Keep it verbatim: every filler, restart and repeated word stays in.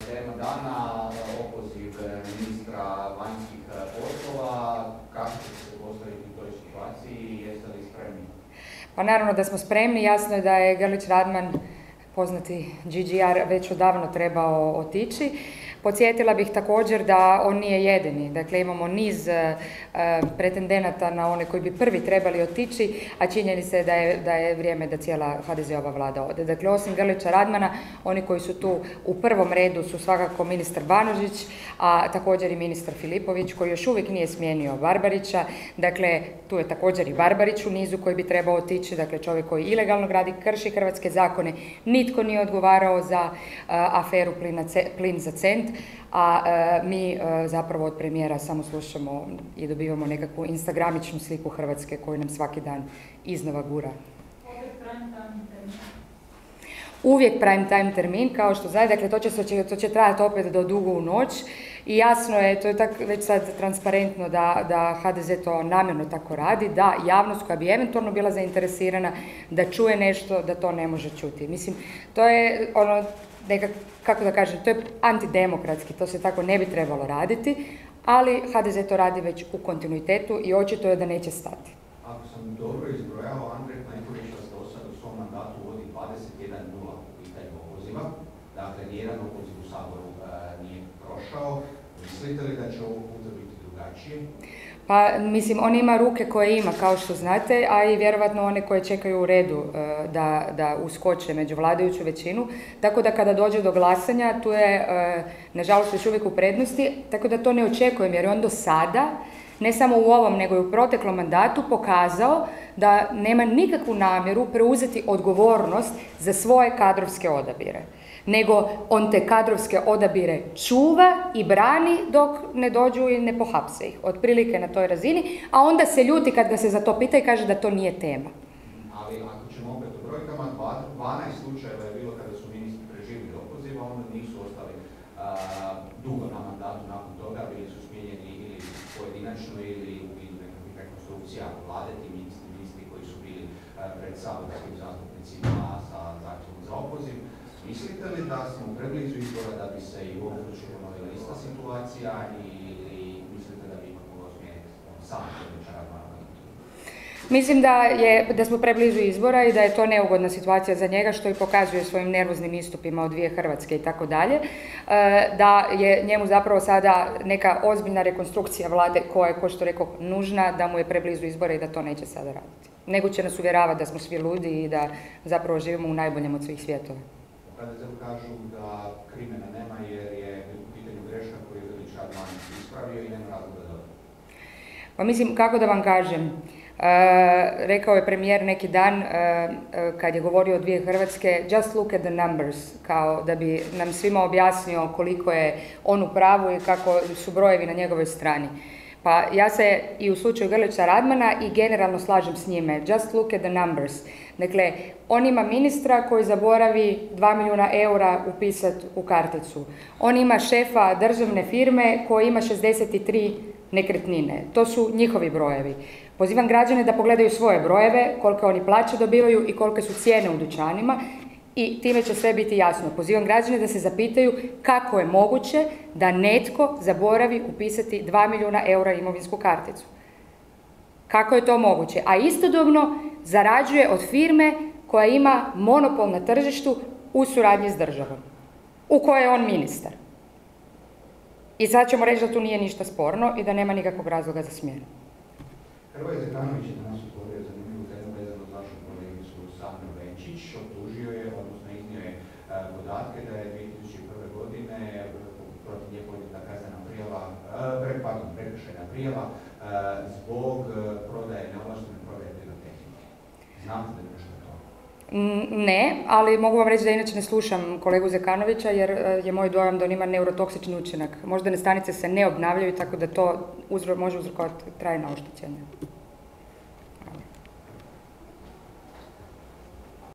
tema dana, opoziv ministra vanjskih poslova. Kako ćete se postaviti u toj situaciji? Jeste li spremni? Pa naravno da smo spremni. Jasno je da je Grlić Radman, poznati G G R, već odavno trebao otići. Podsjetila bih također da on nije jedini. Dakle, imamo niz uh, pretendenata na one koji bi prvi trebali otići, a činjenica je da je, da je vrijeme da cijela H D Z-ova vlada ode. Dakle, osim Grlića Radmana, oni koji su tu u prvom redu su svakako ministar Banožić, a također i ministar Filipović, koji još uvijek nije smijenio Barbarića. Dakle, tu je također i Barbarić u nizu koji bi trebao otići. Dakle, čovjek koji ilegalno gradi, krši hrvatske zakone. Nitko nije odgovarao za uh, aferu plin, plin za cent. A e, mi e, zapravo od premijera samo slušamo i dobivamo nekakvu instagramičnu sliku Hrvatske koju nam svaki dan iznova gura. Uvijek prime time termin, kao što znate, dakle to će, to će trajati opet do dugo u noć i jasno je, to je tak, već sad transparentno da, da H D Z to namjerno tako radi, da javnost koja bi eventualno bila zainteresirana da čuje nešto, da to ne može čuti. Mislim, to je ono, nekak, kako da kažem, to je antidemokratski, to se tako ne bi trebalo raditi, ali H D Z to radi već u kontinuitetu i očito je da neće stati. Ako sam dobro izbrojao, Andrej Plenković vas do sad u svom mandatu vodi dvadeset jedan nula u pitanju opoziva. Dakle, nijedan opoziv u Saboru e, nije prošao. Mislite li da će ovo puta biti drugačije? Pa, mislim, on ima ruke koje ima, kao što znate, a i vjerovatno one koje čekaju u redu e, da, da uskoče među vladajuću većinu. Tako da kada dođe do glasanja, tu je, e, nažalost, još uvijek u prednosti, tako da to ne očekujem, jer on do sada, ne samo u ovom, nego i u proteklom mandatu, pokazao da nema nikakvu namjeru preuzeti odgovornost za svoje kadrovske odabire. Nego on te kadrovske odabire čuva i brani dok ne dođu i ne pohapse ih. Otprilike na toj razini, a onda se ljuti kad ga se za to pita i kaže da to nije tema. Ali ako ćemo opet u brojkama, dvanaest slučajeva je bilo kada su ministri preživjeli opoziva, onda nisu ostali a, dugo na mandatu nakon toga, bili su smijenjeni ili pojedinačno ili u vidu nekakvih rekonstrukcija vlade, ti ministri, ministri koji su bili a, pred saborskim zastupnicima sa zahtjevom za opoziv. Mislite li da smo preblizu izbora da bi se i u ovom slučaju ponovila ista situacija ili mislite da bi ipak moglo smijeniti sam Grlića Radmana? Mislim da, je, da smo preblizu izbora i da je to neugodna situacija za njega, što i pokazuje svojim nervoznim istupima od dvije Hrvatske i tako dalje. Da je njemu zapravo sada neka ozbiljna rekonstrukcija vlade koja je, ko što rekao, nužna, da mu je preblizu izbora i da to neće sada raditi. Nego će nas uvjeravati da smo svi ludi i da zapravo živimo u najboljem od svih svjetova. H D Z kažu da krimena nema jer je u pitanju greška koju je Grlić Radman ispravio i nema razloga da dođe. Pa mislim, kako da vam kažem, e, rekao je premijer neki dan e, kad je govorio o dvije Hrvatske, just look at the numbers, kao da bi nam svima objasnio koliko je on u pravu i kako su brojevi na njegovoj strani. Pa ja se i u slučaju Grlića Radmana i generalno slažem s njime. Just look at the numbers. Dakle, on ima ministra koji zaboravi dva milijuna eura upisati u karticu. On ima šefa državne firme koji ima šezdeset tri nekretnine. To su njihovi brojevi. Pozivam građane da pogledaju svoje brojeve, kolike oni plaće dobivaju i kolike su cijene u dućanima. I time će sve biti jasno. Pozivam građane da se zapitaju kako je moguće da netko zaboravi upisati dva milijuna eura imovinsku karticu. Kako je to moguće? A istodobno zarađuje od firme koja ima monopol na tržištu u suradnji s državom, u kojoj je on ministar. I sad ćemo reći da tu nije ništa sporno i da nema nikakvog razloga za smjenu. Hrvoje Zekanović je danas otvorio zanimljivu temu vezano za vašu kolegicu Saboru Venčić. Optužio je, odnosno iznio je podatke da je dvije tisuće prve godine protiv nje podnijeta kaznena prijava, pardon, prekršajna prijava zbog prodaje, neovlaštene prodaje pirotehnike. Znate da je nešto to? Ne, ali mogu vam reći da inače ne slušam kolegu Zekanovića jer je moj dojam da on ima neurotoksični učinak. Moždane stanice se ne obnavljaju, tako da to uzro, može uzrokovati trajno oštećenje.